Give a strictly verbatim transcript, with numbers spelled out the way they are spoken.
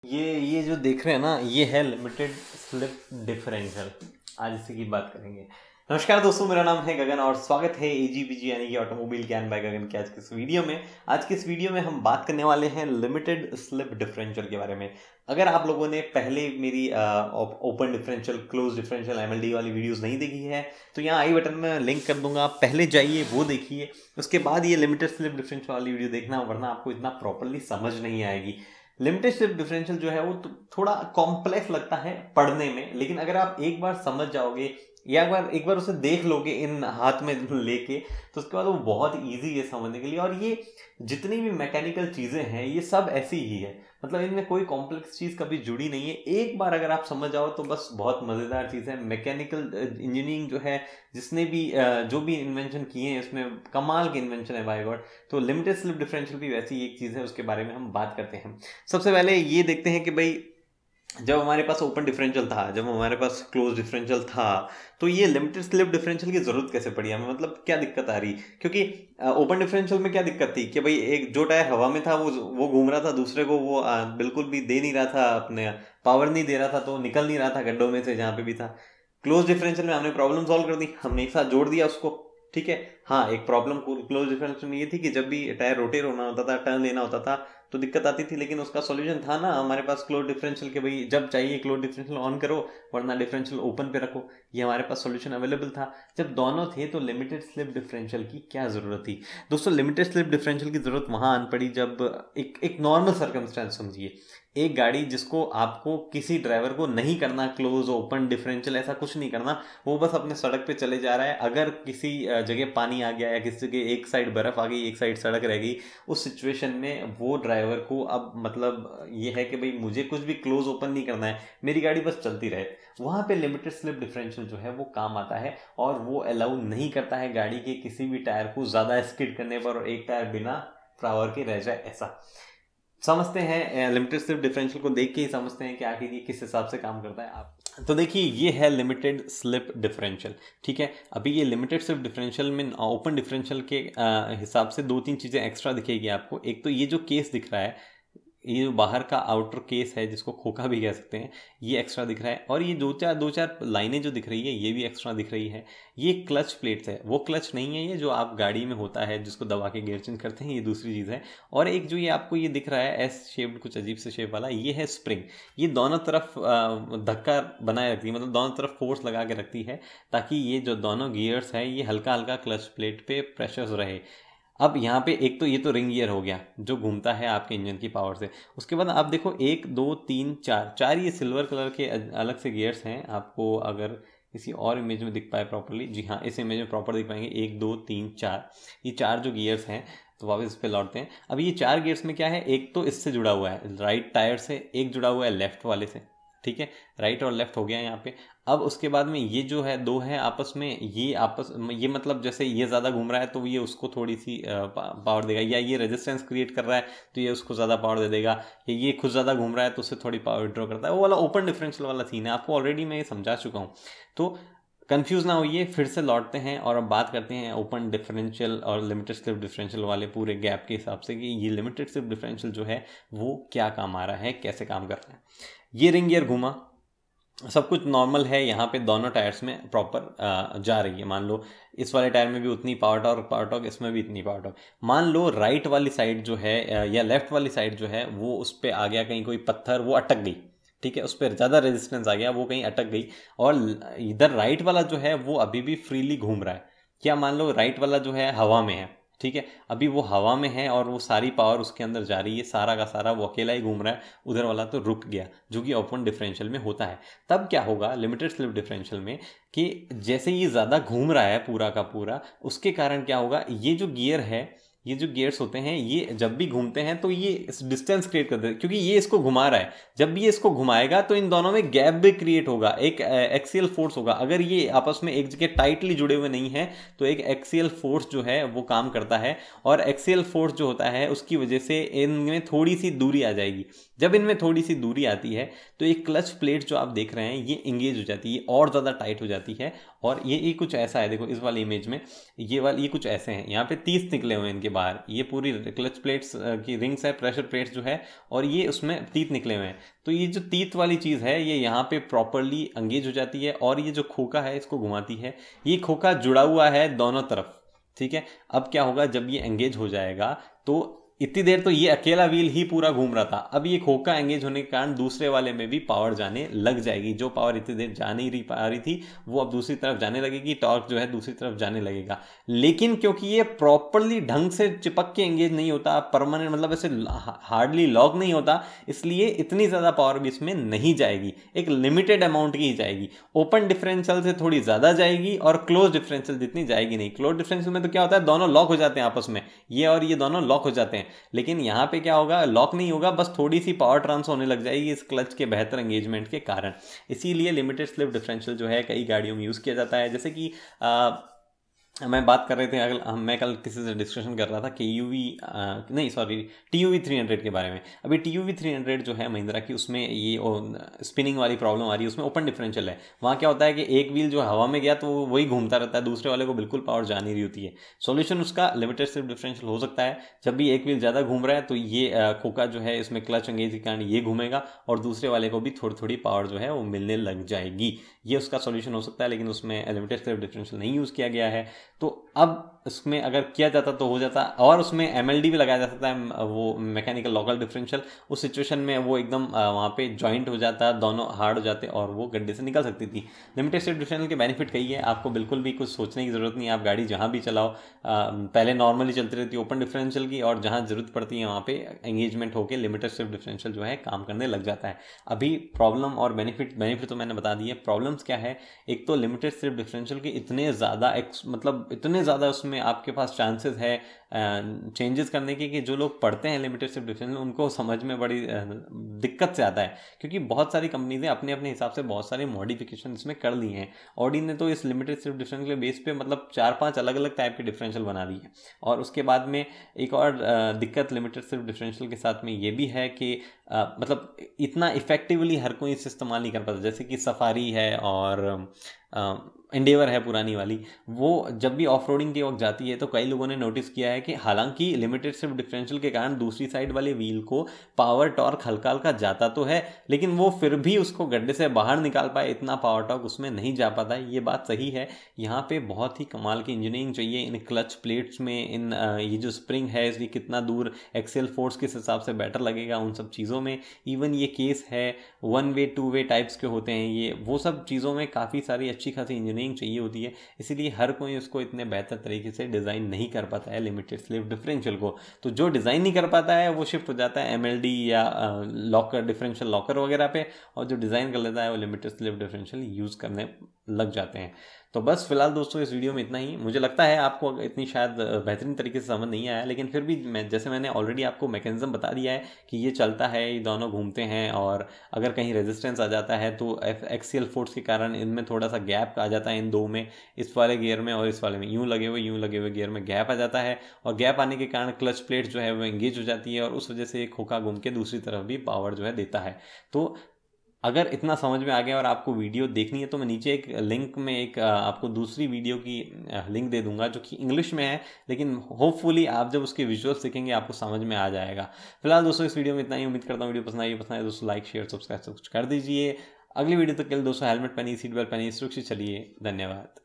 ये ये जो देख रहे हैं ना, ये है लिमिटेड स्लिप डिफरेंशियल। आज इसी की बात करेंगे। नमस्कार दोस्तों, मेरा नाम है गगन और स्वागत है एजीबीजी यानी कि ऑटोमोबाइल ज्ञान बाय गगन के आज के इस वीडियो में। आज के इस वीडियो में हम बात करने वाले हैं लिमिटेड स्लिप डिफरेंशियल के बारे में। अगर आप लोगों ने पहले मेरी open differential, close differential, MLD वाली वीडियोस नहीं देखी है तो यहाँ आई बटन में लिंक कर दूंगा, पहले जाइए वो देखिए, उसके बाद ये लिमिटेड स्लिप डिफरेंशियल वाली वीडियो देखना, वरना आपको इतना प्रॉपरली समझ नहीं आएगी। लिमिटेड स्लिप डिफरेंशियल जो है वो तो थोड़ा कॉम्प्लेक्स लगता है पढ़ने में, लेकिन अगर आप एक बार समझ जाओगे या एक बार एक बार उसे देख लोगे इन हाथ में लेके, तो उसके बाद वो बहुत इजी है समझने के लिए। और ये जितनी भी मैकेनिकल चीजें हैं ये सब ऐसी ही है, मतलब इनमें कोई कॉम्प्लेक्स चीज कभी जुड़ी नहीं है। एक बार अगर आप समझ जाओ तो बस बहुत मजेदार चीज है। मैकेनिकल इंजीनियरिंग जो है, जिसने भी जो भी इन्वेंशन किए हैं उसमें कमाल के इन्वेंशन है बाय गॉड। तो लिमिटेड स्लिप डिफरेंशियल भी वैसी एक चीज है, उसके बारे में हम बात करते हैं। सबसे पहले ये देखते हैं कि भाई जब हमारे पास ओपन डिफरेंशियल था, जब हमारे पास क्लोज डिफरेंशियल था, तो ये लिमिटेड स्लिप डिफरेंशियल की जरूरत कैसे पड़ी हमें, मतलब क्या दिक्कत आ रही। क्योंकि ओपन डिफरेंशियल में क्या दिक्कत थी कि भाई एक जो टायर हवा में था वो वो घूम रहा था, दूसरे को वो आ, बिल्कुल भी दे नहीं रहा था, अपने पावर नहीं दे रहा था, तो निकल नहीं रहा था गड्ढों में से जहाँ पे भी था। क्लोज डिफरेंशियल में हमने प्रॉब्लम सॉल्व कर दी, हमने एक साथ जोड़ दिया उसको, ठीक है। हाँ, एक प्रॉब्लम क्लोज डिफरेंशियल में ये थी कि जब भी टायर रोटेट होना होता था, टर्न लेना होता था, तो दिक्कत आती थी, लेकिन उसका सॉल्यूशन था ना हमारे पास क्लोज डिफरेंशियल के भाई जब चाहिए क्लोज डिफरेंशियल ऑन करो, वरना डिफरेंशियल ओपन पे रखो। ये हमारे पास सॉल्यूशन अवेलेबल था। जब दोनों थे तो लिमिटेड स्लिप डिफरेंशियल की क्या जरूरत थी दोस्तों। लिमिटेड स्लिप डिफरेंशियल की जरूरत वहां आन पड़ी जब एक एक नॉर्मल सर्कमस्टेंस समझिए, एक गाड़ी जिसको आपको किसी ड्राइवर को नहीं करना क्लोज ओपन डिफरेंशियल, ऐसा कुछ नहीं करना, वो बस अपने सड़क पे चले जा रहा है। अगर किसी जगह पानी आ गया या किसी जगह एक साइड बर्फ आ गई, एक साइड सड़क रह गई, उस सिचुएशन में वो ड्राइवर को अब मतलब ये है कि भाई मुझे कुछ भी क्लोज ओपन नहीं करना है, मेरी गाड़ी बस चलती रहे। वहां पे लिमिटेड स्लिप डिफरेंशियल जो है वो काम आता है, और वो अलाउ नहीं करता है गाड़ी के किसी भी टायर को ज्यादा स्किड करने पर और एक टायर बिना पावर के रह जाए। ऐसा समझते हैं, लिमिटेड स्लिप डिफरेंशियल को देख के ही समझते हैं कि आखिर ये किस हिसाब से काम करता है। आप तो देखिए, ये है लिमिटेड स्लिप डिफरेंशियल, ठीक है। अभी ये लिमिटेड स्लिप डिफरेंशियल में ओपन डिफरेंशियल के हिसाब से दो तीन चीज़ें एक्स्ट्रा दिखेगी आपको। एक तो ये जो केस दिख रहा है, ये जो बाहर का आउटर केस है जिसको खोखा भी कह सकते हैं, ये एक्स्ट्रा दिख रहा है। और ये दो चार दो चार लाइनें जो दिख रही है ये भी एक्स्ट्रा दिख रही है। ये क्लच प्लेट्स है, वो क्लच नहीं है ये जो आप गाड़ी में होता है जिसको दबा के गियर चेंज करते हैं, ये दूसरी चीज़ है। और एक जो ये आपको ये दिख रहा है एस शेप्ड, कुछ अजीब से शेप वाला, ये है स्प्रिंग। ये दोनों तरफ धक्का बनाए रखती है, मतलब दोनों तरफ फोर्स लगा के रखती है, ताकि ये जो दोनों गियर्स है ये हल्का हल्का क्लच प्लेट पे प्रेशर रहे। अब यहाँ पे एक तो ये तो रिंग गियर हो गया जो घूमता है आपके इंजन की पावर से। उसके बाद आप देखो एक दो तीन चार चार ये सिल्वर कलर के अलग से गियर्स हैं। आपको अगर किसी और इमेज में दिख पाए प्रॉपरली, जी हाँ इस इमेज में प्रॉपर दिख पाएंगे, एक दो तीन चार, ये चार जो गियर्स हैं। तो वापस इस पे लौटते हैं। अब ये चार गियर्स में क्या है, एक तो इससे जुड़ा हुआ है राइट टायर से, एक जुड़ा हुआ है लेफ्ट वाले से, ठीक है। राइट और लेफ्ट हो गया यहाँ पे। अब उसके बाद में ये जो है दो है आपस में, ये आपस ये मतलब जैसे ये ज़्यादा घूम रहा है तो ये उसको थोड़ी सी पावर देगा, या ये रेजिस्टेंस क्रिएट कर रहा है तो ये उसको ज़्यादा पावर दे देगा, या ये खुद ज़्यादा घूम रहा है तो उससे थोड़ी पावर विड्रॉ करता है। वो वाला ओपन डिफरेंशियल वाला सीन है, आपको ऑलरेडी मैं ये समझा चुका हूँ, तो कंफ्यूज ना होइए। फिर से लौटते हैं और अब बात करते हैं ओपन डिफरेंशियल और लिमिटेड स्लिप डिफरेंशियल वाले पूरे गैप के हिसाब से कि ये लिमिटेड स्लिप डिफरेंशियल जो है वो क्या काम आ रहा है, कैसे काम कर रहा है। ये रिंग गियर घूमा, सब कुछ नॉर्मल है, यहाँ पे दोनों टायर्स में प्रॉपर जा रही है। मान लो इस वाले टायर में भी उतनी पावर टॉर्क पावर टॉर्क, इसमें भी इतनी पावर टॉर्क। मान लो राइट वाली साइड जो है या लेफ्ट वाली साइड जो है वो उस पर आ गया कहीं कोई पत्थर, वो अटक गई, ठीक है, उस पर ज़्यादा रेजिस्टेंस आ गया, वो कहीं अटक गई, और इधर राइट वाला जो है वो अभी भी फ्रीली घूम रहा है। क्या मान लो राइट वाला जो है हवा में है, ठीक है, अभी वो हवा में है और वो सारी पावर उसके अंदर जा रही है, सारा का सारा वो अकेला ही घूम रहा है, उधर वाला तो रुक गया, जो कि ओपन डिफरेंशियल में होता है। तब क्या होगा लिमिटेड स्लिप डिफरेंशियल में कि जैसे ये ज़्यादा घूम रहा है पूरा का पूरा, उसके कारण क्या होगा, ये जो गियर है, ये जो गियर्स होते हैं ये जब भी घूमते हैं तो ये डिस्टेंस क्रिएट करते हैं, क्योंकि ये इसको घुमा रहा है। जब भी ये इसको घुमाएगा तो इन दोनों में गैप भी क्रिएट होगा, एक एक्सियल फोर्स होगा। अगर ये आपस में एक जगह टाइटली जुड़े हुए नहीं है तो एक एक्सियल फोर्स जो है वो काम करता है, और एक्सियल फोर्स जो होता है उसकी वजह से इनमें थोड़ी सी दूरी आ जाएगी। जब इनमें थोड़ी सी दूरी आती है तो ये क्लच प्लेट जो आप देख रहे हैं ये इंगेज हो जाती है और ज़्यादा टाइट हो जाती है। और ये ये कुछ ऐसा है, देखो इस वाली इमेज में ये वाली ये कुछ ऐसे हैं, यहाँ पे तीस निकले हुए हैं इनके बाहर, ये पूरी क्लच प्लेट्स की रिंग्स है, प्रेशर प्लेट्स जो है, और ये उसमें तीत निकले हुए हैं। तो ये जो तीत वाली चीज़ है ये यहाँ पे प्रॉपरली एंगेज हो जाती है और ये जो खोखा है इसको घुमाती है। ये खोखा जुड़ा हुआ है दोनों तरफ, ठीक है। अब क्या होगा, जब ये एंगेज हो जाएगा तो इतनी देर तो ये अकेला व्हील ही पूरा घूम रहा था, अब ये खोखा एंगेज होने के कारण दूसरे वाले में भी पावर जाने लग जाएगी। जो पावर इतनी देर जा नहीं पा रही थी वो अब दूसरी तरफ जाने लगेगी, टॉर्क जो है दूसरी तरफ जाने लगेगा। लेकिन क्योंकि ये प्रॉपरली ढंग से चिपक के एंगेज नहीं होता, परमानेंट मतलब ऐसे हार्डली लॉक नहीं होता, इसलिए इतनी ज़्यादा पावर भी इसमें नहीं जाएगी, एक लिमिटेड अमाउंट की ही जाएगी। ओपन डिफरेंशियल से थोड़ी ज़्यादा जाएगी और क्लोज डिफरेंशियल जितनी जाएगी नहीं। क्लोज डिफरेंशियल में तो क्या होता है, दोनों लॉक हो जाते हैं आपस में, ये और ये दोनों लॉक हो जाते हैं। लेकिन यहां पे क्या होगा, लॉक नहीं होगा, बस थोड़ी सी पावर ट्रांसफर होने लग जाएगी इस क्लच के बेहतर एंगेजमेंट के कारण। इसीलिए लिमिटेड स्लिप डिफरेंशियल जो है कई गाड़ियों में यूज़ किया जाता है। जैसे कि आ, मैं बात कर रहे थे, अगर मैं कल किसी से डिस्कशन कर रहा था कि यू वी नहीं sorry T U V three hundred के बारे में। अभी T U V three hundred जो है महिंद्रा की, उसमें ये स्पिनिंग वाली प्रॉब्लम आ रही है, उसमें ओपन डिफरेंशियल है। वहाँ क्या होता है कि एक व्हील जो हवा में गया तो वही घूमता रहता है, दूसरे वाले को बिल्कुल पावर जा नहीं रही होती है। सॉल्यूशन उसका लिमिटेड स्लिप डिफरेंशियल हो सकता है। जब भी एक व्हील ज़्यादा घूम रहा है तो ये खोखा जो है इसमें क्लच एंगेज के कारण ये घूमेगा और दूसरे वाले को भी थोड़ी थोड़ी पावर जो है वो मिलने लग जाएगी। ये उसका सॉल्यूशन हो सकता है, लेकिन उसमें लिमिटेड स्लिप डिफरेंशियल नहीं यूज़ किया गया है। तो अब उसमें अगर किया जाता तो हो जाता, और उसमें एम एल डी भी लगाया जा सकता है, वो मैकेनिकल लोकल डिफरेंशियल। उस सिचुएशन में वो एकदम वहाँ पे जॉइंट हो जाता, दोनों हार्ड हो जाते और वो गड्ढे से निकल सकती थी। लिमिटेड स्लिप डिफरेंशियल के बेनिफिट कही है, आपको बिल्कुल भी कुछ सोचने की ज़रूरत नहीं है। आप गाड़ी जहाँ भी चलाओ, पहले नॉर्मली चलती रहती है ओपन डिफरेंशियल की, और जहाँ ज़रूरत पड़ती है वहाँ पे एंगेजमेंट होकर लिमिटेड स्लिप डिफरेंशियल जो है काम करने लग जाता है। अभी प्रॉब्लम और बेनिफिट बेनिफिट तो मैंने बता दी है। प्रॉब्लम्स क्या है, एक तो लिमिटेड स्लिप डिफरेंशियल के इतने ज़्यादा मतलब इतने ज़्यादा उसमें आपके पास चांसेस है चेंजेस करने की कि जो लोग पढ़ते हैं लिमिटेड स्लिप डिफरेंशियल उनको समझ में बड़ी दिक्कत से आता है, क्योंकि बहुत सारी कंपनीज ने अपने अपने हिसाब से बहुत सारे मॉडिफिकेशन इसमें कर लिए हैं। ऑडी ने तो इस लिमिटेड स्लिप डिफरेंशियल के बेस पे मतलब चार पांच अलग अलग टाइप के डिफरेंशियल बना दिए। और उसके बाद में एक और दिक्कत लिमिटेड स्लिप डिफरेंशियल के साथ में ये भी है कि आ, मतलब इतना इफेक्टिवली हर कोई इसे इस्तेमाल नहीं कर पाता। जैसे कि सफारी है और एंडेवर है पुरानी वाली, वो जब भी ऑफ रोडिंग के वक्त जाती है तो कई लोगों ने नोटिस किया है कि हालांकि लिमिटेड स्लिप डिफरेंशियल के कारण दूसरी साइड वाले व्हील को पावर टॉर्क हल्का हल्का जाता तो है, लेकिन वो फिर भी उसको गड्ढे से बाहर निकाल पाए, इतना पावर टॉर्क उसमें नहीं जा पाता है। ये बात सही है। यहाँ पे बहुत ही कमाल की इंजीनियरिंग चाहिए इन क्लच प्लेट्स में, इन ये जो स्प्रिंग है इसकी कितना दूर एक्सेल फोर्स किस हिसाब से बेटर लगेगा, उन सब चीज़ों में। इवन ये केस है one way two way types के होते हैं, ये वो सब चीज़ों में काफ़ी सारी अच्छी खासी इंजीनियरिंग चाहिए होती है। इसीलिए हर कोई उसको इतने बेहतर तरीके से डिज़ाइन नहीं कर पाता है लिमिटेड स्लिप डिफरेंशियल को। तो जो डिज़ाइन नहीं कर पाता है वो शिफ्ट हो जाता है एमएलडी या लॉकर डिफरेंशियल लॉकर वगैरह पे, और जो डिज़ाइन कर लेता है वो लिमिटेड स्लिप डिफरेंशियल यूज़ करने लग जाते हैं। तो बस फिलहाल दोस्तों इस वीडियो में इतना ही। मुझे लगता है आपको इतनी शायद बेहतरीन तरीके से समझ नहीं आया, लेकिन फिर भी मैं जैसे मैंने ऑलरेडी आपको मैकेनिज्म बता दिया है कि ये चलता है, ये दोनों घूमते हैं, और अगर कहीं रेजिस्टेंस आ जाता है तो एक्सियल फोर्स के कारण इनमें थोड़ा सा गैप आ जाता है इन दो में, इस वाले गियर में और इस वाले में, यूँ लगे हुए यूँ लगे हुए गियर में गैप आ जाता है, और गैप आने के कारण क्लच प्लेट जो है वो एंगेज हो जाती है और उस वजह से एक खोखा घूम के दूसरी तरफ भी पावर जो है देता है। तो अगर इतना समझ में आ गया और आपको वीडियो देखनी है तो मैं नीचे एक लिंक में एक आपको दूसरी वीडियो की लिंक दे दूंगा जो कि इंग्लिश में है, लेकिन होपफुली आप जब उसके विजुअल्स देखेंगे आपको समझ में आ जाएगा। फिलहाल दोस्तों इस वीडियो में इतना ही। उम्मीद करता हूँ वीडियो पसंद आई, पसंद आए दोस्तों लाइक शेयर सब्सक्राइब सब कुछ कर दीजिए। अगली वीडियो तक के लिए दोस्तों हेलमेट पहनिए, सीट बेल्ट पहनिए, सुरक्षित चलिए। धन्यवाद।